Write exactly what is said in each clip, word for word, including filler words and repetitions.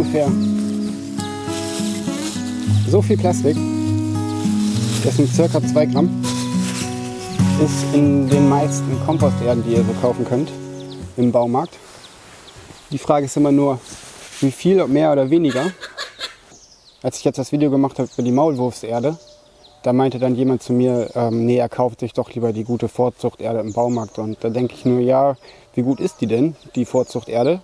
ungefähr so viel Plastik, das sind circa zwei Gramm, ist in den meisten Komposterden, die ihr so kaufen könnt im Baumarkt. Die Frage ist immer nur, wie viel, mehr oder weniger. Als ich jetzt das Video gemacht habe über die Maulwurfserde, da meinte dann jemand zu mir, ähm, nee, er kauft sich doch lieber die gute Vorzuchterde im Baumarkt. Und da denke ich nur, ja, wie gut ist die denn, die Vorzuchterde?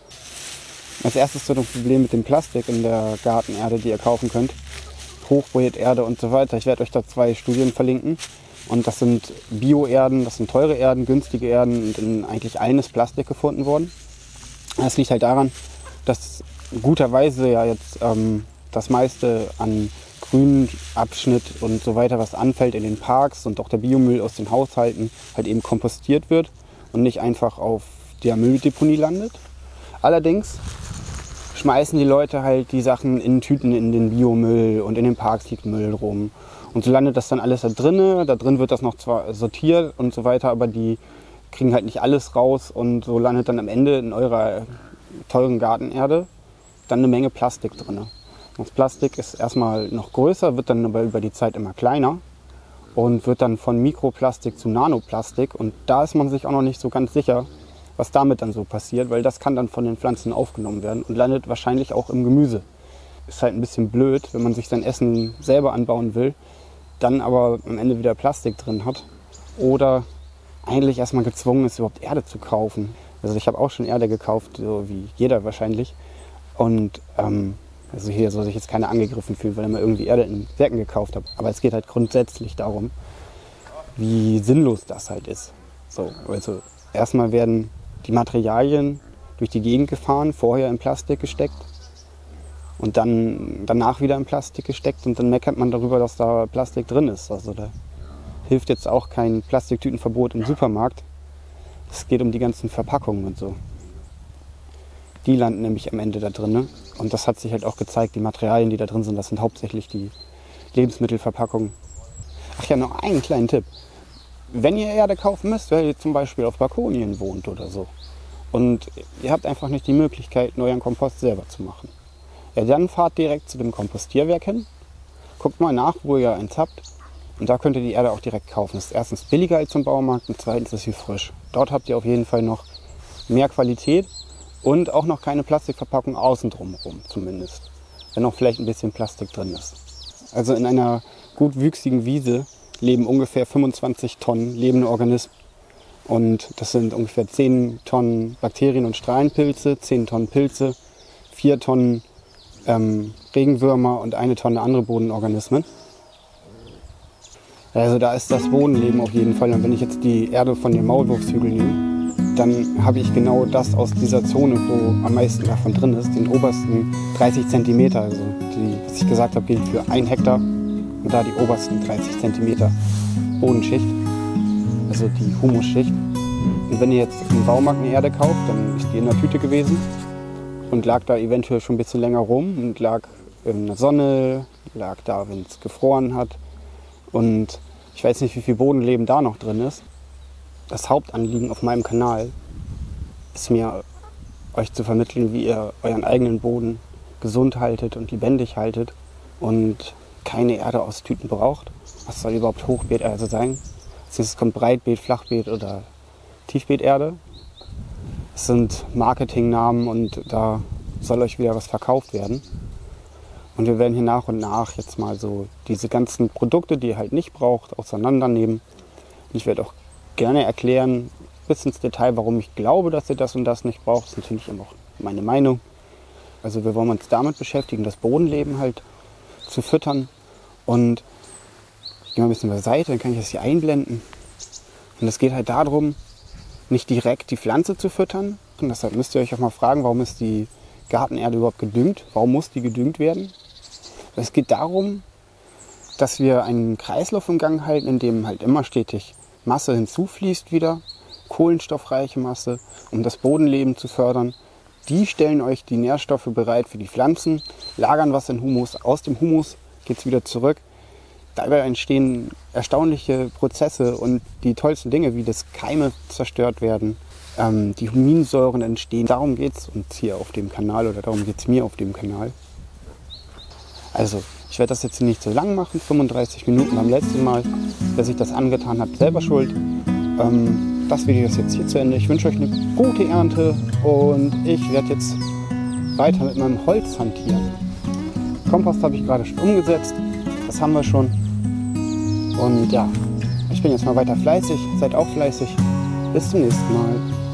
Als erstes so das Problem mit dem Plastik in der Gartenerde, die ihr kaufen könnt. Hochbeeterde und so weiter. Ich werde euch da zwei Studien verlinken. Und das sind Bio-Erden, das sind teure Erden, günstige Erden und in eigentlich allen ist Plastik gefunden worden. Das liegt halt daran, dass guterweise ja jetzt ähm, das meiste an Grünabschnitt und so weiter, was anfällt in den Parks und auch der Biomüll aus den Haushalten, halt eben kompostiert wird und nicht einfach auf der Mülldeponie landet. Allerdings schmeißen die Leute halt die Sachen in Tüten in den Biomüll und in den Parks liegt Müll rum. Und so landet das dann alles da drin. Da drin wird das noch zwar sortiert und so weiter, aber die kriegen halt nicht alles raus und so landet dann am Ende in eurer teuren Gartenerde dann eine Menge Plastik drin. Das Plastik ist erstmal noch größer, wird dann aber über die Zeit immer kleiner und wird dann von Mikroplastik zu Nanoplastik und da ist man sich auch noch nicht so ganz sicher, was damit dann so passiert, weil das kann dann von den Pflanzen aufgenommen werden und landet wahrscheinlich auch im Gemüse. Ist halt ein bisschen blöd, wenn man sich sein Essen selber anbauen will, dann aber am Ende wieder Plastik drin hat oder eigentlich erstmal gezwungen ist, überhaupt Erde zu kaufen. Also ich habe auch schon Erde gekauft, so wie jeder wahrscheinlich. Und ähm, also hier soll sich jetzt keiner angegriffen fühlen, weil er mal irgendwie Erde in Säcken gekauft hat. Aber es geht halt grundsätzlich darum, wie sinnlos das halt ist. So, also erstmal werden die Materialien durch die Gegend gefahren, vorher in Plastik gesteckt und dann danach wieder in Plastik gesteckt und dann meckert man darüber, dass da Plastik drin ist. Also da hilft jetzt auch kein Plastiktütenverbot im Supermarkt. Es geht um die ganzen Verpackungen und so. Die landen nämlich am Ende da drin. Ne? Und das hat sich halt auch gezeigt, die Materialien, die da drin sind, das sind hauptsächlich die Lebensmittelverpackungen. Ach ja, noch einen kleinen Tipp. Wenn ihr Erde kaufen müsst, weil ihr zum Beispiel auf Balkonien wohnt oder so und ihr habt einfach nicht die Möglichkeit, euren Kompost selber zu machen, ja, dann fahrt direkt zu dem Kompostierwerk hin, guckt mal nach, wo ihr eins habt und da könnt ihr die Erde auch direkt kaufen. Das ist erstens billiger als im Baumarkt und zweitens ist sie frisch. Dort habt ihr auf jeden Fall noch mehr Qualität und auch noch keine Plastikverpackung außen drumherum zumindest, wenn auch vielleicht ein bisschen Plastik drin ist. Also in einer gut wüchsigen Wiese leben ungefähr fünfundzwanzig Tonnen lebende Organismen. Und das sind ungefähr zehn Tonnen Bakterien und Strahlenpilze, zehn Tonnen Pilze, vier Tonnen ähm, Regenwürmer und eine Tonne andere Bodenorganismen. Also da ist das Bodenleben auf jeden Fall. Und wenn ich jetzt die Erde von den Maulwurfshügeln nehme, dann habe ich genau das aus dieser Zone, wo am meisten davon drin ist, den obersten dreißig Zentimeter. Also die, was ich gesagt habe, gilt für ein Hektar. Und da die obersten dreißig Zentimeter Bodenschicht, also die Humusschicht. Und wenn ihr jetzt im Baumarkt eine Erde kauft, dann ist die in der Tüte gewesen und lag da eventuell schon ein bisschen länger rum und lag in der Sonne, lag da, wenn es gefroren hat. Und ich weiß nicht, wie viel Bodenleben da noch drin ist. Das Hauptanliegen auf meinem Kanal ist mir, euch zu vermitteln, wie ihr euren eigenen Boden gesund haltet und lebendig haltet und keine Erde aus Tüten braucht. Was soll überhaupt Hochbeeterde sein? Als nächstes kommt Breitbeet, Flachbeet oder Tiefbeeterde. Das sind Marketingnamen und da soll euch wieder was verkauft werden. Und wir werden hier nach und nach jetzt mal so diese ganzen Produkte, die ihr halt nicht braucht, auseinandernehmen. Und ich werde auch gerne erklären, bis ins Detail, warum ich glaube, dass ihr das und das nicht braucht. Das ist natürlich immer auch meine Meinung. Also wir wollen uns damit beschäftigen, das Bodenleben halt zu füttern. Und ich gehe mal ein bisschen beiseite, dann kann ich das hier einblenden. Und es geht halt darum, nicht direkt die Pflanze zu füttern. Und deshalb müsst ihr euch auch mal fragen, warum ist die Gartenerde überhaupt gedüngt? Warum muss die gedüngt werden? Es geht darum, dass wir einen Kreislauf im Gang halten, in dem halt immer stetig Masse hinzufließt wieder, kohlenstoffreiche Masse, um das Bodenleben zu fördern. Die stellen euch die Nährstoffe bereit für die Pflanzen, lagern was in Humus. Aus dem Humus geht es wieder zurück. Dabei entstehen erstaunliche Prozesse und die tollsten Dinge, wie das Keime zerstört werden, ähm, die Huminsäuren entstehen. Darum geht es uns hier auf dem Kanal oder darum geht es mir auf dem Kanal. Also ich werde das jetzt nicht so lang machen, fünfunddreißig Minuten beim letzten Mal. Wer sich das angetan hat, selber schuld. Ähm, das Video ist jetzt hier zu Ende. Ich wünsche euch eine gute Ernte und ich werde jetzt weiter mit meinem Holz hantieren. Kompost habe ich gerade schon umgesetzt, das haben wir schon. Und ja, ich bin jetzt mal weiter fleißig, seid auch fleißig. Bis zum nächsten Mal.